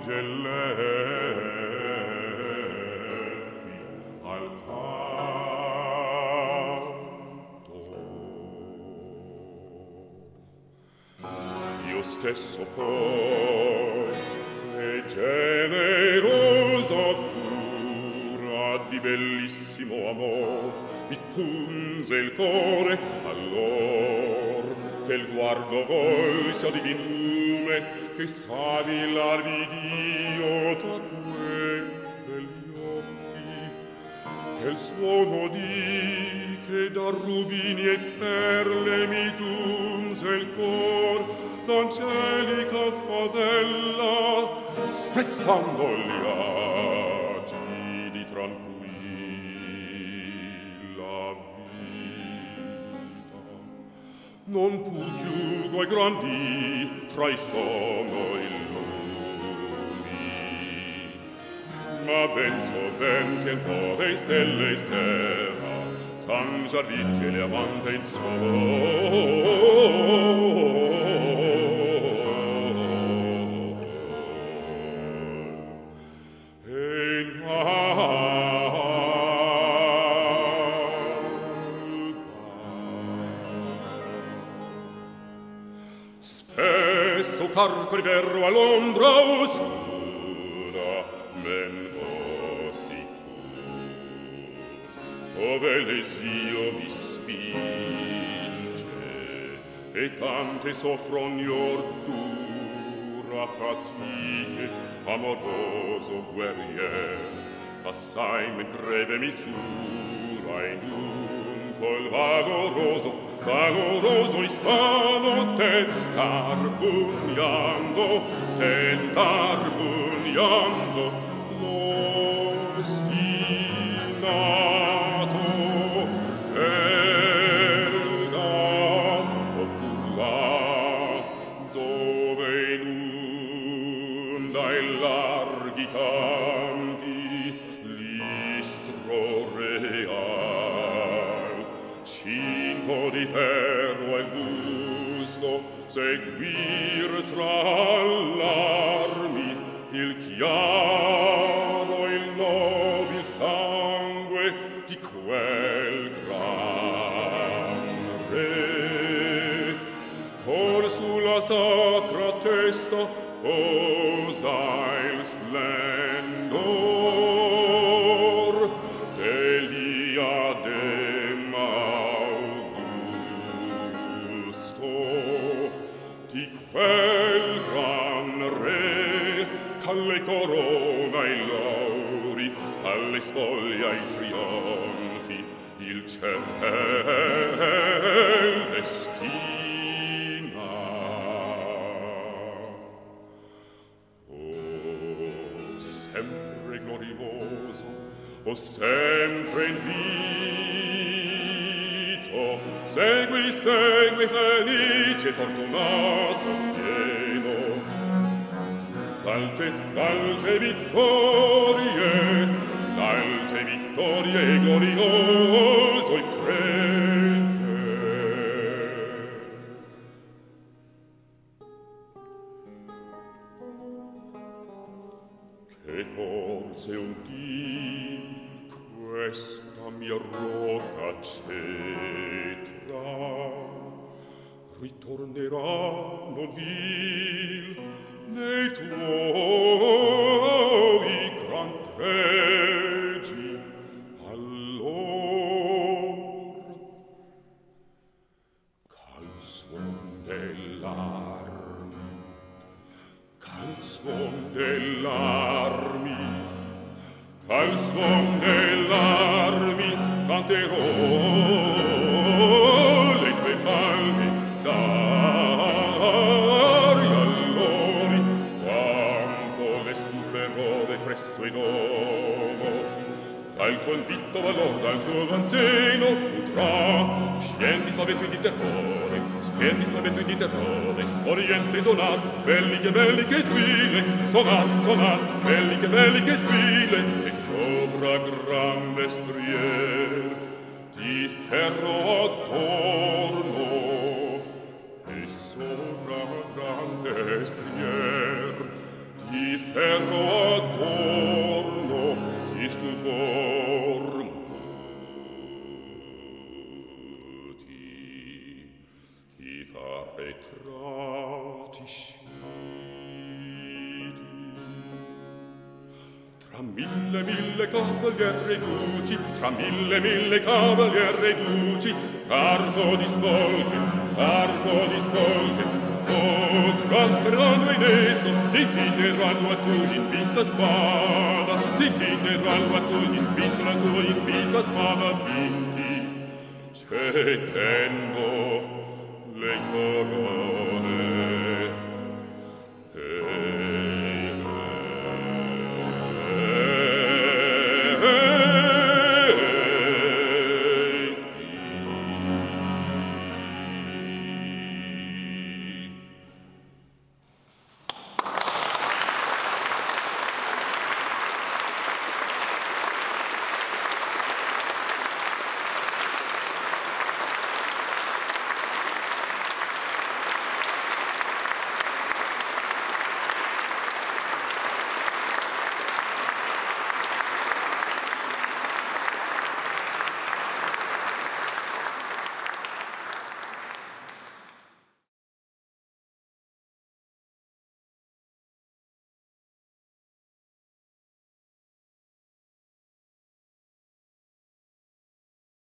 angeletti al canto. Io stesso poi e generosa cura di bellissimo amor mi punse il core allor che il guardo volse a divin lume che savi l'arvidio da quegli occhi che il suono di che da rubini e perle mi giunse il cor d'angelica favella spezzando gli agi di tranquilla vita. Non pur giugo ai grandi tra i sono illumi, ma ben so ben che un po' dei stelle sera cangia vigile amante il sol. Spesso carco riverro all'ombra oscura men sicuro ove l'esio mi spinge e tante soffro ogni ordura fatiche amoroso guerrier assai men greve misura in un col vagoroso ispano tentar bugnando l'ostinato el gatto pur là dove inunda in larghi campi l'istro real cinto di ferro e gusto seguir tra l'armi il chiaro il nobil sangue di quel gran re cor sulla sacra testa posa il splendor degli diadema di quel gran re alle corona i lauri alle spoglia i trionfi il ciel destina. Oh, sempre glorioso, oh, sempre invito, segui, segui, felice, fortunato, pieno d'alte vittorie glorioso il crese. Che forse un dì questa mia roca cetra ritornerà non vil nei tuoi gran pregi allor c'al suon dell'armi c'al suon dell'armi canterò le tue palme d'aria allori quanto le stuperò presso in domo dal convitto valor dal tuo vanzeno potrà spiendi spavento di terrore oriente sonar belli che squille sonar belli che squille e sopra grande strier di ferro attorno e sopra grande strier di ferro arretrati siti. Tra mille cavalieri duci, tra mille cavalieri duci, cargo di spolche, oh, calferano Enesto, si inchineranno a tu in vinta spada, si inchineranno a tu in vinta spada, vinti, c'è tempo, le coro.